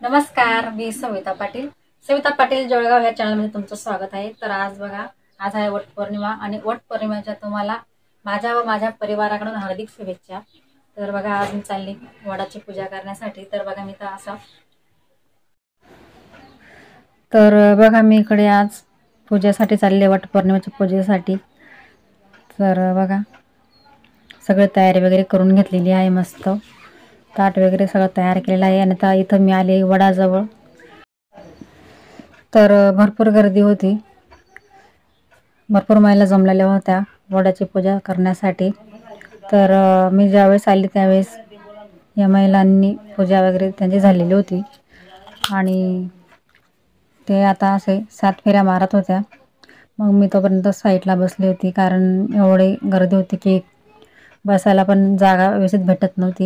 नमस्कार, मी सविता पाटील जळगाव या चॅनलमध्ये तुमचं स्वागत आहे। तर आज बघा, आज आहे वटपौर्णिमा आणि वटपौर्णिमेच्या तुम्हाला माझ्या व माझ्या परिवाराकडून हार्दिक शुभेच्छा। तर बघा, आज मी चालली वडाची पूजा करण्यासाठी। तर बघा, मी मी इकडे आज पूजेसाठी चालले, वटपौर्णिमेच्या पूजेसाठी। तर बघा, सगळी तयारी वगैरे करून घेतलेली आहे, मस्त ताट वगैरे सगळं तयार केलेलं आहे। आणि आता इथं मी आले वडाजवळ, तर भरपूर गर्दी होती, भरपूर महिला जमलेल्या होत्या वडाची पूजा करण्यासाठी। तर मी ज्यावेळेस आली त्यावेळेस या महिलांनी पूजा वगैरे त्यांची झालेली होती आणि ते आता असे 7 फेऱ्या मारत होत्या। मग मी तोपर्यंत साईडला बसली होती, कारण एवढी गर्दी होती की बसायला पण जागा व्यवस्थित भेटत नव्हती।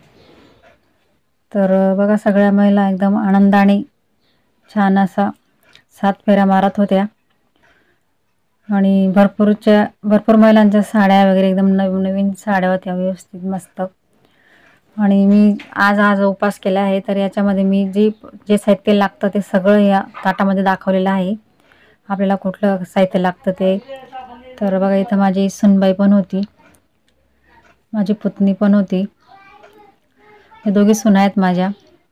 तर बघा, सगळ्या महिला एकदम आनंदाने छान असा 7 फेऱ्या मारत होत्या आणि भरपूर महिलांच्या साड्या वगैरे एकदम नवीन साड्या होत्या, व्यवस्थित मस्त। आणि मी आज उपवास केला आहे, तर याच्यामध्ये मी जे साहित्य लागतं ते सगळं या ताटामध्ये दाखवलेलं आहे, आपल्याला कुठलं साहित्य लागतं ते। तर बघा, इथं माझी सुनबाई पण होती, माझी पुतणी पण होती, हे दोघी सुना आहेत माझ्या।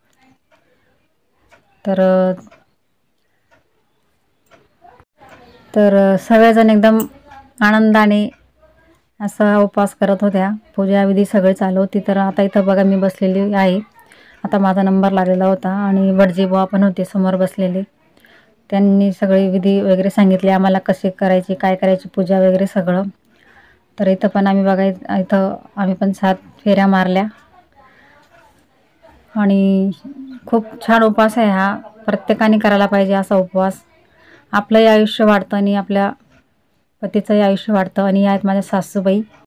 तर सगळेजण एकदम आनंदाने असा उपवास करत होत्या, पूजाविधी सगळे चालू होती। तर आता इथं बघा, मी बसलेली आहे, आता माझा नंबर लागलेला होता आणि वडजी बुवा पण होते समोर बसलेले, त्यांनी सगळे विधी वगैरे सांगितले आम्हाला, कसे करायची, काय करायची पूजा वगैरे सगळं। तर इथं पण आम्ही बघा, इथं आम्ही पण 7 फेऱ्या मारल्या आणि खूप छान उपवास आहे हा, प्रत्येकाने करायला पाहिजे असा उपवास। आपलंही आयुष्य वाढतं आणि आपल्या पतीचंही आयुष्य वाढतं। आणि या आहेत माझ्या सासूबाई,